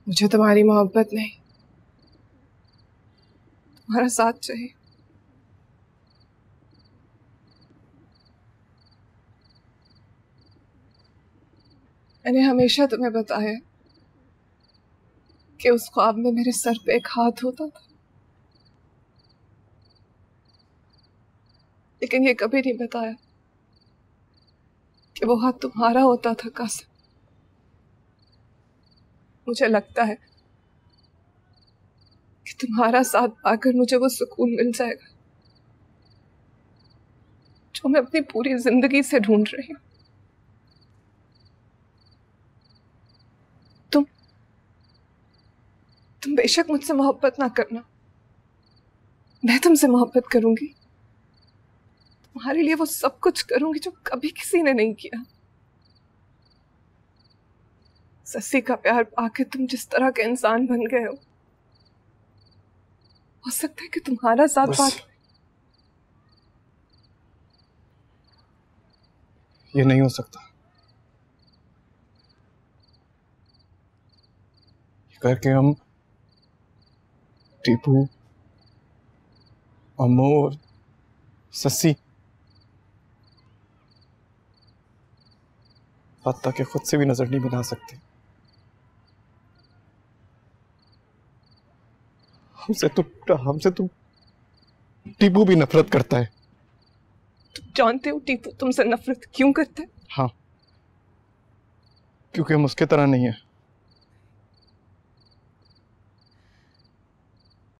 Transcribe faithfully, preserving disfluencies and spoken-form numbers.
मुझे तुम्हारी मोहब्बत नहीं, तुम्हारा साथ चाहिए। मैंने हमेशा तुम्हें बताया कि उस ख्वाब में मेरे सर पे एक हाथ होता था, लेकिन ये कभी नहीं बताया कि वो हाथ तुम्हारा होता था। कासिम, मुझे लगता है कि तुम्हारा साथ पाकर मुझे वो सुकून मिल जाएगा जो मैं अपनी पूरी जिंदगी से ढूंढ रही हूँ। तुम तुम बेशक मुझसे मोहब्बत ना करना, मैं तुमसे मोहब्बत करूंगी। तुम्हारे लिए वो सब कुछ करूंगी जो कभी किसी ने नहीं किया। सस्सी का प्यार पाके तुम जिस तरह के इंसान बन गए हो हो सकता है कि तुम्हारा साथ पाके ये नहीं हो सकता। ये करके हम टीपू, अम्मू और सस्सी, हत्ता के खुद से भी नजर नहीं बना सकते। हमसे तो हमसे तो टीपू भी नफरत करता है। तुम जानते हो टीपू तुमसे नफरत क्यों करता है? हाँ, क्योंकि हम उसके तरह नहीं है।